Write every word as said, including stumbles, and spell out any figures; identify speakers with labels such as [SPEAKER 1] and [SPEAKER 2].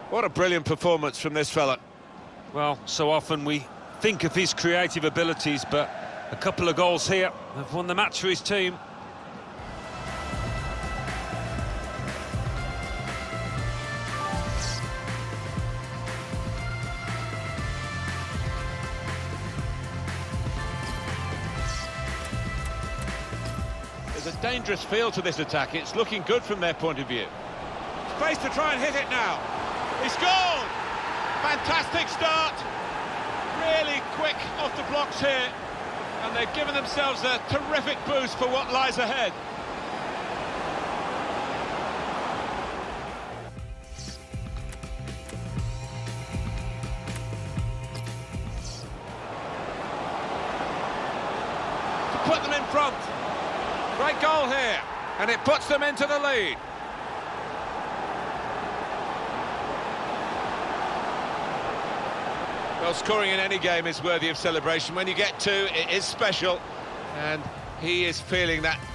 [SPEAKER 1] What a brilliant performance from this fella.
[SPEAKER 2] Well, so often we think of his creative abilities, but a couple of goals here have won the match for his team.
[SPEAKER 1] There's a dangerous feel to this attack. It's looking good from their point of view. Space to try and hit it now. He scored! Fantastic start. Really quick off the blocks here. And they've given themselves a terrific boost for what lies ahead. To put them in front. Great goal here, and it puts them into the lead. Well, scoring in any game is worthy of celebration. When you get two, it is special, and he is feeling that